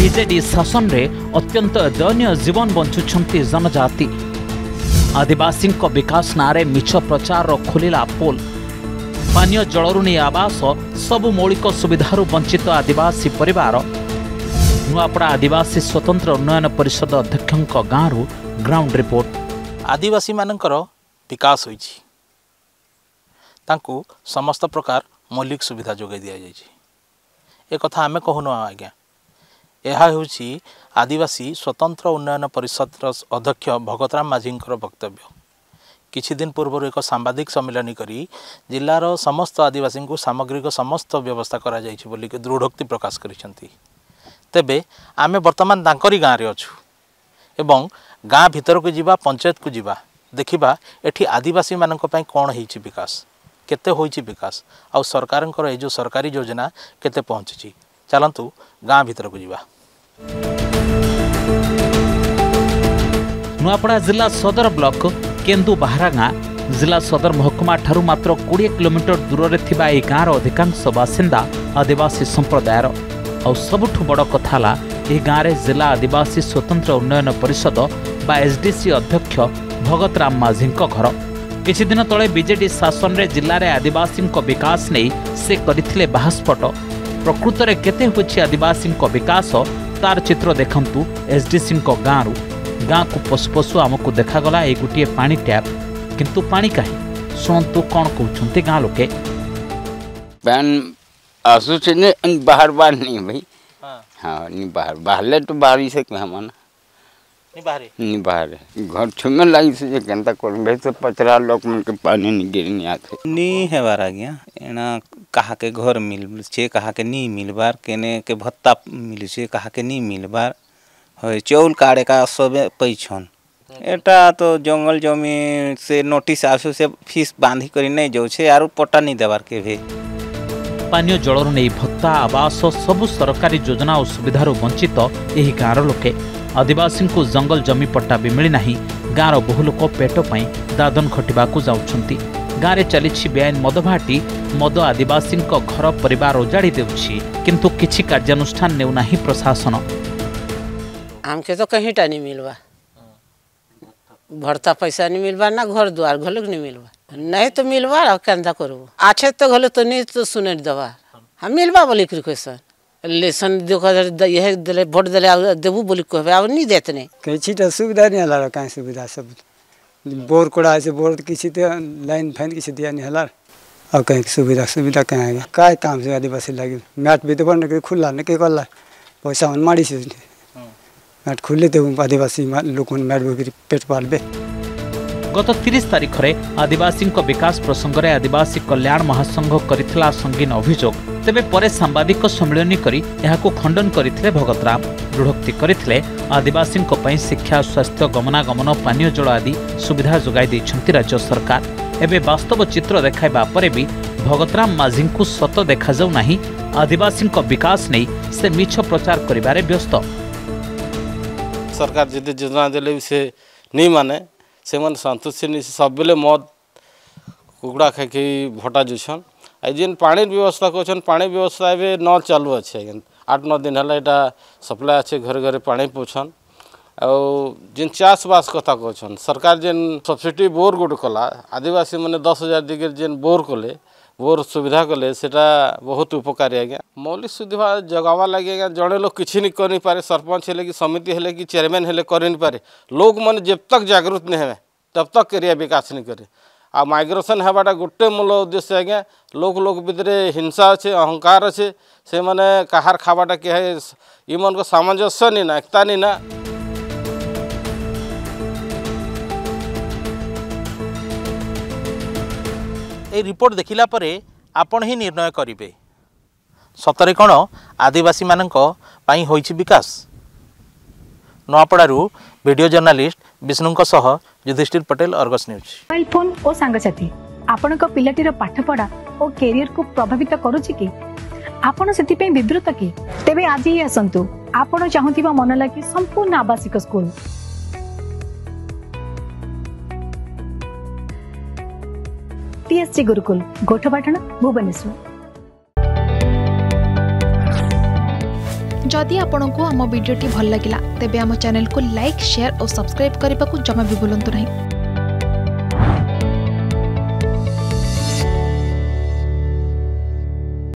BJD शासन रे अत्यंत दयनीय जीवन बंचुछंती जनजाति। आदिवासी विकास नारे मिछ प्रचार खोलिला पोल। पानीय जलरू नहीं आवास सबु मौलिक सुविधार वंचित आदिवासी परिवार। नुआपड़ा आदिवासी स्वतंत्र उन्नयन परिषद अध्यक्ष गाँव ग्राउंड रिपोर्ट। आदिवासी मानकर विकास होइछि, तांकु समस्त प्रकार मौलिक सुविधा जोगाई दिया जाइछि। ए कथा आमे कहूनु आज्ञा, यह होछि आदिवासी स्वतंत्र उन्नयन परिषद अध्यक्ष भगतराम माझींकर वक्तव्य। किछि दिन पूर्व एक सांबादिक सम्मेलन करी जिलार समस्त आदिवासी को सामग्रिक समस्त व्यवस्था करा जाइछि बोली के दृढ़ोक्ति प्रकाश करिसेंती। तेबे आमे वर्तमान तांकरी गाँव रे अछु एवं गाँ भीतर को जीवा, पंचायत को जीवा, देखिबा एठी आदिवासी मानक पई कोन हेछि विकास, केते होइछि विकास, आ सरकारंकर ए जो सरकारी योजना केते पहुंची। चलंतु गाँ भीतर को जीवा। नुआपड़ा जिला सदर ब्लॉक केन्दु बाहरागाँ जिला सदर महकुमा ठारू मात्र 20 किलोमीटर दूर में थिबा ए गाँव अधिकांश बासिंदा आदिवासी संप्रदायर। और सबुठु बड़ कथा ला ए गाँव रे जिला आदिवासी स्वतंत्र उन्नयन परिषद बा एसडीसी अध्यक्ष भगतराम माझी घर। किछि दिन तले बीजेडी शासन रे जिले में आदिवासी विकास नहीं से करथिले बाहास्फोट। प्रकृत में केते होछि आदिवासी विकास तार चित्र देखंतु एसडीसी गाँव गाँ को पशु पशु आमको देखागला ए गोटे पानी टैप, किंतु पानी कहीं शुणु कौन कहते गाँ लोके। पैन आसु से नहीं बाहर बाहर नहीं भाई। हाँ नहीं बाहर बाहर तो बाहर से क्या माना नहीं बाहर घर छुमे लगी से केंता कर भाई तो 50 लोग मन के पानी नहीं गिरनी आते नहीं है बार आज्ञा। एना कहा के घर मिल छे, कहा के नहीं मिलबार, केने के भत्ता मिल छे, कहा के नहीं मिलबार है। चौल काटे का सब पैछन एटा तो जंगल जमी से नोटिस आसु से फीस बांधी करी नहीं जाऊ छे आरु पट्टा नहीं देवार के भे। पानीय जलर नहीं भत्ता आवास सबु सरकारी योजना और सुविधार वंचित एही गाँव लोके। आदिवासी को जंगल जमी पट्टा भी मिली नहीं। गाँव बहु लोक पेट पाई दादन खटिबा को जाउछंती। गाँव रे चलिछि बेआईन मद भाटी। मद आदिवासी घर परिवार उजाड़ी देउछि, किंतु किछि कार्यानुष्ठान नेउ नाही प्रशासन। हमके तो कहीं टा नहीं मिलवा, भरता पैसा नहीं मिलवा, ना घर द्वार घलोक नहीं मिलवा। नहीं तो मिलवा और केंदा करबो अच्छे तो घलो तो नहीं तो सुने दवा हम मिलवा बोली क्वेश्चन इलेक्शन देखो यह दले वोट दले देबू बोली कहबे अब नहीं देते नहीं कहीं तो सुविधा नहीं हला कहीं सुविधा सब बोर कोड़ा से बोर किसी तो लाइन फैन किसी दिया नहीं हला और कहीं सुविधा सुविधा कहाँ है काय काम से आदिवासी लगे मैट भी तो बन खुला नहीं के कला पैसा मन मारी से मैट खुले तो आदिवासी लोक मैट भी पेट पालबे। गत 30 तारिख में आदिवासी विकास प्रसंग में आदिवासी कल्याण महासंघ करथिला संगीन अभियोग। तेबे परे सांबादिक सम्मेलन करी एहाको खंडन करथिले भगतराम। दृढ़ोक्ति करथिले आदिवासी पई शिक्षा, स्वास्थ्य, गमनागमन, पानीय जल आदि सुविधा जोगाई दैछंती राज्य सरकार। एबे वास्तव चित्र देखाइबा परे भी भगतराम माझी को सत देखा जाऊ नाही। आदिवासी विकास नहीं से मिछ प्रचार करिबारे व्यस्त। सरकार जदि योजना देले से नहीं माने से मन संतुष्ट नहीं सब बेले मद कुकड़ा खाई भटा जुछन। जेन पानी व्यवस्था कहन पानी व्यवस्था ए न चालू अच्छे 8-9 दिन है यहाँ सप्लाय अच्छे घरे घरे पानी पहुँचन। जेन चाषबास कथा कहन सरकार जेन सब्सिडी बोर गोटे कला आदिवासी मैंने 10,000 दिगे जेन बोर कले बोर सुविधा कले सेटा बहुत उपकारी आज्ञा। मौलिक सुविधा जगावा लगे आज्ञा जड़े लोग किसी नहीं कर पारे। सरपंच है कि समिति है कि चेयरमैन है कर नहीं पारे। लोग मैंने जब तक जागृत नहीं है तब तक एरिया विकास नहीं करे। आ माइग्रेशन हवाटा गोटे मूल उद्देश्य आज्ञा। लोग भितर हिंसा अच्छे, अहंकार अच्छे, से मैंने कहार खावाटा क्या है ये मन को सामंजस्य नहीं ना, एकता नहीं ना। ए रिपोर्ट देखिला परे आपण ही निर्णय करिवे सतरे कौन आदिवासी मानक पई होइछि विकास। नवापड़ारू वीडियो जर्नलिस्ट विष्णुंक सह Yudhishthir Patel, Argus news. Mobile phone और सांगसाथी आपणक पिलाटीर पाठपढ़ा और कैरियर को प्रभावित करूछि कि आपण सेति पे विब्रत कि तेबे आज ही आसंतु आपण चाहूतिबा मन लागी संपूर्ण आवासिक स्कूल टीएससी गुरुकुल गोठपाटण भुवनेश्वर। जदि आपंक आम भिडी भल लगा तेब आम चैनल को लाइक शेयर और सब्सक्राइब करने को जमा भी भूलु नहीं।